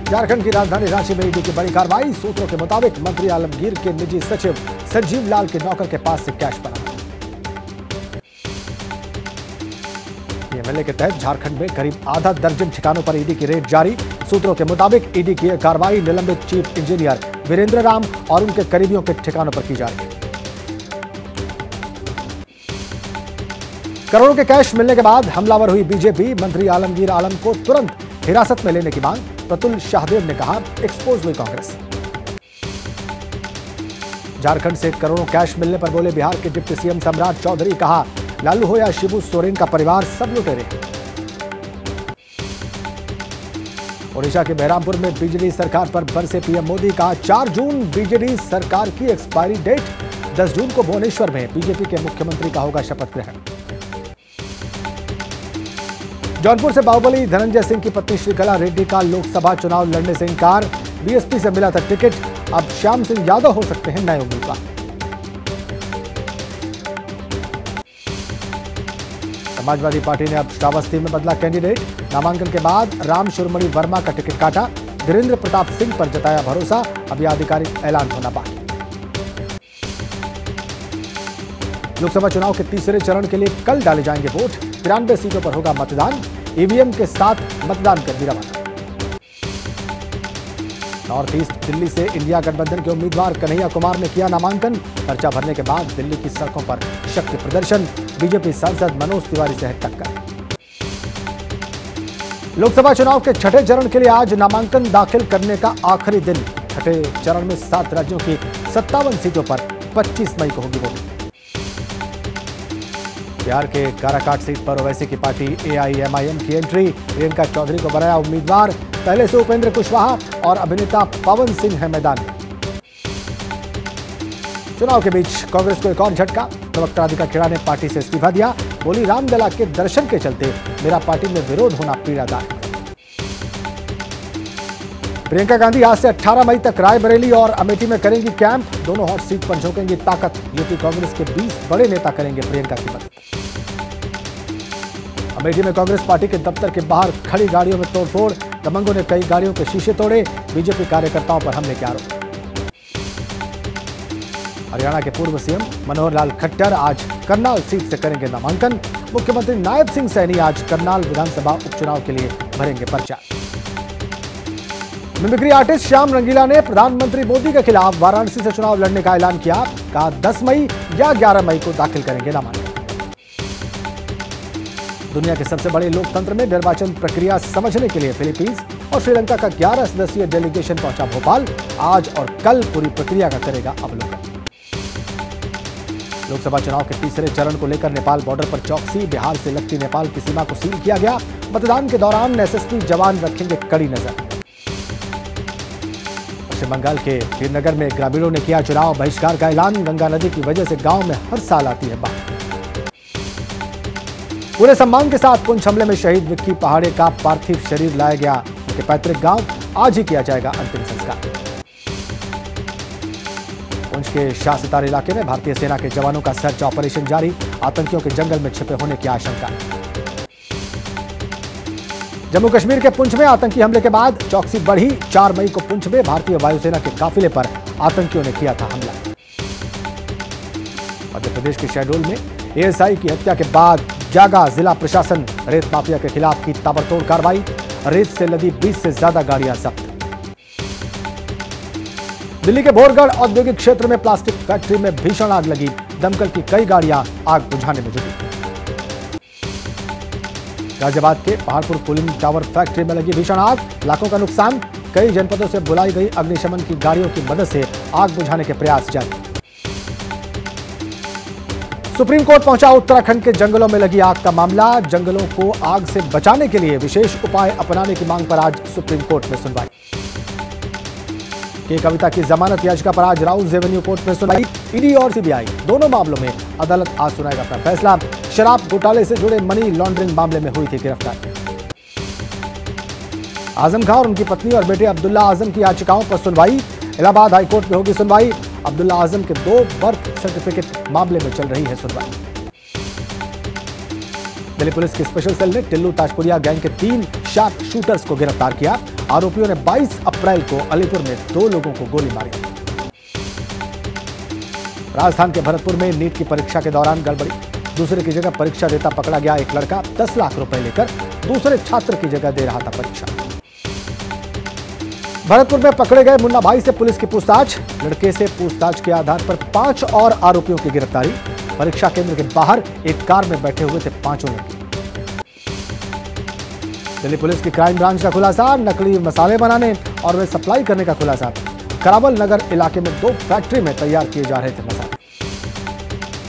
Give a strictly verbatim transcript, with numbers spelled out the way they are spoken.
झारखंड की राजधानी रांची में ईडी की बड़ी कार्रवाई। सूत्रों के मुताबिक मंत्री आलमगीर के निजी सचिव संजीव लाल के नौकर के पास से कैश बरामद। एमएलए के तहत झारखंड में करीब आधा दर्जन ठिकानों पर ईडी की रेड जारी। सूत्रों के मुताबिक ईडी की यह कार्रवाई निलंबित चीफ इंजीनियर वीरेंद्र राम और उनके करीबियों के ठिकानों पर की जा रही है। करोड़ों के कैश मिलने के बाद हमलावर हुई बीजेपी। मंत्री आलमगीर आलम को तुरंत हिरासत में लेने की मांग। प्रतुल शाहदेव ने कहा, एक्सपोज हुई कांग्रेस। झारखंड से करोड़ों कैश मिलने पर बोले बिहार के डिप्टी सीएम सम्राट चौधरी। कहा, लालू हो या शिबू सोरेन का परिवार सब लुटेरे। ओडिशा के बहरामपुर में बीजेडी सरकार पर बरसे पीएम मोदी। कहा, चार जून बीजेडी सरकार की एक्सपायरी डेट। दस जून को भुवनेश्वर में बीजेपी के मुख्यमंत्री का होगा शपथ ग्रहण। जौनपुर से बाहुबली धनंजय सिंह की पत्नी श्रीकला रेड्डी का लोकसभा चुनाव लड़ने से इंकार। बीएसपी से मिला था टिकट, अब श्याम सिंह यादव हो सकते हैं नए उम्मीदवार। समाजवादी पार्टी ने अब श्रावस्ती में बदला कैंडिडेट। नामांकन के बाद राम शुरमणि वर्मा का टिकट काटा। धीरेन्द्र प्रताप सिंह पर जताया भरोसा। अब यह आधिकारिक ऐलान होना बाकी। लोकसभा चुनाव के तीसरे चरण के लिए कल डाले जाएंगे वोट। तिरानवे सीटों पर होगा मतदान। ईवीएम के साथ मतदान कर रवाना। नॉर्थ ईस्ट दिल्ली से इंडिया गठबंधन के उम्मीदवार कन्हैया कुमार ने किया नामांकन। पर्चा भरने के बाद दिल्ली की सड़कों पर शक्ति प्रदर्शन। बीजेपी सांसद मनोज तिवारी से है टक्कर। लोकसभा चुनाव के छठे चरण के लिए आज नामांकन दाखिल करने का आखिरी दिन। छठे चरण में सात राज्यों की सत्तावन सीटों पर पच्चीस मई को होगी वोटिंग। बिहार के काराकाट सीट पर ओवैसी की पार्टी एआईएमआईएम की एंट्री। प्रियंका चौधरी को बनाया उम्मीदवार। पहले से उपेंद्र कुशवाहा और अभिनेता पवन सिंह है मैदान में। चुनाव के बीच कांग्रेस को एक और झटका। प्रवक्ता राधिका खेड़ा ने पार्टी से इस्तीफा दिया। बोली, रामलला के दर्शन के चलते मेरा पार्टी में विरोध होना पीड़ादायक। प्रियंका गांधी आज से अठारह मई तक रायबरेली और अमेठी में करेंगी कैंप। दोनों हॉट सीट पर झोंकेंगी ताकत। यूपी कांग्रेस के बीस बड़े नेता करेंगे प्रियंका की मदद। अमेठी में कांग्रेस पार्टी के दफ्तर के बाहर खड़ी गाड़ियों में तोड़फोड़। दबंगों ने कई गाड़ियों के शीशे तोड़े। बीजेपी कार्यकर्ताओं पर हमले के आरोप। हरियाणा के पूर्व सीएम मनोहर लाल खट्टर आज करनाल सीट से करेंगे नामांकन। मुख्यमंत्री नायब सिंह सैनी आज करनाल विधानसभा उपचुनाव के लिए भरेंगे पर्चा। मिमिक्री आर्टिस्ट श्याम रंगीला ने प्रधानमंत्री मोदी के खिलाफ वाराणसी से चुनाव लड़ने का ऐलान किया। कहा, दस मई या ग्यारह मई को दाखिल करेंगे नामांकन। दुनिया के सबसे बड़े लोकतंत्र में निर्वाचन प्रक्रिया समझने के लिए फिलीपींस और श्रीलंका का ग्यारह सदस्यीय डेलीगेशन पहुंचा भोपाल। आज और कल पूरी प्रक्रिया का करेगा अवलोकन। लोकसभा चुनाव के तीसरे चरण को लेकर नेपाल बॉर्डर पर चौकसी। बिहार से लगती नेपाल की सीमा को सील किया गया। मतदान के दौरान एसएसपी जवान रखेंगे कड़ी नजर। पश्चिम बंगाल के वीरनगर में ग्रामीणों ने किया चुनाव बहिष्कार का ऐलान। गंगा नदी की वजह से गांव में हर साल आती है बाढ़। पूरे सम्मान के साथ पुंछ हमले में शहीद विक्की पहाड़े का पार्थिव शरीर लाया गया। उनके पैतृक गांव आज ही किया जाएगा अंतिम संस्कार। पुंछ के शाह सितार इलाके में भारतीय सेना के जवानों का सर्च ऑपरेशन जारी। आतंकियों के जंगल में छिपे होने की आशंका। जम्मू कश्मीर के पुंछ में आतंकी हमले के बाद चौकसी बढ़ी। चार मई को पुंछ में भारतीय वायुसेना के काफिले पर आतंकियों ने किया था हमला। मध्य प्रदेश के शहडोल में एएसआई की हत्या के बाद जागा जिला प्रशासन। रेत माफिया के खिलाफ की ताबड़तोड़ कार्रवाई। रेत से लदी बीस से ज्यादा गाड़ियां जब्त। दिल्ली के भोरगढ़ औद्योगिक क्षेत्र में प्लास्टिक फैक्ट्री में भीषण आग लगी। दमकल की कई गाड़ियां आग बुझाने में जुटी। गाजियाबाद के पहाड़पुर कूलिंग टावर फैक्ट्री में लगी भीषण आग। लाखों का नुकसान। कई जनपदों से बुलाई गई अग्निशमन की गाड़ियों की मदद से आग बुझाने के प्रयास जारी। सुप्रीम कोर्ट पहुंचा उत्तराखंड के जंगलों में लगी आग का मामला। जंगलों को आग से बचाने के लिए विशेष उपाय अपनाने की मांग पर आज सुप्रीम कोर्ट में सुनवाई। के कविता की जमानत याचिका पर आज राउज रेवेन्यू कोर्ट में सुनवाई। ईडी और सीबीआई दोनों मामलों में अदालत आज सुनाएगा अपना फैसला। शराब घोटाले से जुड़े मनी लॉन्ड्रिंग मामले में हुई थी गिरफ्तारी। आजम खान और उनकी पत्नी और बेटे अब्दुल्ला आजम की याचिकाओं पर सुनवाई। इलाहाबाद हाईकोर्ट में होगी सुनवाई। अब्दुल्ला आजम के दो बर्थ सर्टिफिकेट मामले में चल रही है सुनवाई। दिल्ली पुलिस की स्पेशल सेल ने टिल्लू ताजपुरिया गैंग के तीन शार्प शूटर्स को गिरफ्तार किया। आरोपियों ने बाईस अप्रैल को अलीपुर में दो लोगों को गोली मारी। राजस्थान के भरतपुर में नीट की परीक्षा के दौरान गड़बड़ी, दूसरे की जगह परीक्षा देता पकड़ा गया एक लड़का। दस लाख रुपए लेकर दूसरे छात्र की जगह दे रहा था परीक्षा। भरतपुर में पकड़े गए मुन्ना भाई से पुलिस की पूछताछ, लड़के से पूछताछ के आधार पर पांच और आरोपियों की गिरफ्तारी। परीक्षा केंद्र के बाहर एक कार में बैठे हुए थे पांचों लड़के। दिल्ली पुलिस की क्राइम ब्रांच का खुलासा, नकली मसाले बनाने और वे सप्लाई करने का खुलासा। करावल नगर इलाके में दो फैक्ट्री में तैयार किए जा रहे थे मसाले।